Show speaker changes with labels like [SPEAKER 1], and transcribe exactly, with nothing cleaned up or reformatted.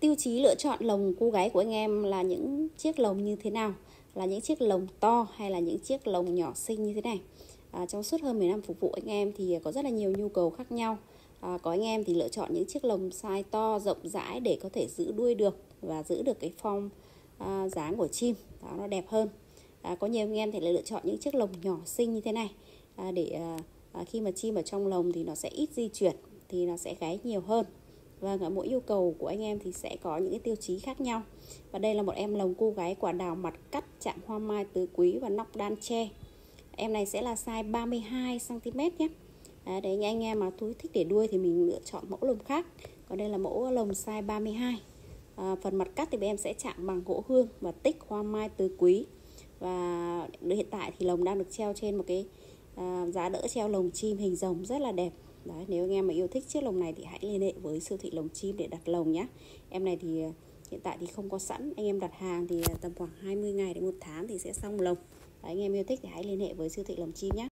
[SPEAKER 1] Tiêu chí lựa chọn lồng cu gáy của anh em là những chiếc lồng như thế nào? Là những chiếc lồng to hay là những chiếc lồng nhỏ xinh như thế này? À, trong suốt hơn mười năm phục vụ anh em thì có rất là nhiều nhu cầu khác nhau. À, có anh em thì lựa chọn những chiếc lồng size to, rộng rãi để có thể giữ đuôi được và giữ được cái form à, dáng của chim, đó nó đẹp hơn. À, có nhiều anh em thì lại lựa chọn những chiếc lồng nhỏ xinh như thế này à, để à, khi mà chim ở trong lồng thì nó sẽ ít di chuyển, thì nó sẽ gáy nhiều hơn. Vâng, mỗi nhu cầu của anh em thì sẽ có những cái tiêu chí khác nhau. Và đây là một em lồng cu gáy quả đào mặt cắt chạm hoa mai tứ quý và nóc đan tre. Em này sẽ là size ba mươi hai xăng ti mét nhé. À, để anh em mà thích để đuôi thì mình lựa chọn mẫu lồng khác. Còn đây là mẫu lồng size ba mươi hai. À, phần mặt cắt thì em sẽ chạm bằng gỗ hương và tích hoa mai tứ quý. Và hiện tại thì lồng đang được treo trên một cái à, giá đỡ treo lồng chim hình rồng rất là đẹp. Đấy, nếu anh em mà yêu thích chiếc lồng này thì hãy liên hệ với siêu thị lồng chim để đặt lồng nhé. Em này thì hiện tại thì không có sẵn, anh em đặt hàng thì tầm khoảng hai mươi ngày đến một tháng thì sẽ xong lồng. Đấy, anh em yêu thích thì hãy liên hệ với siêu thị lồng chim nhé.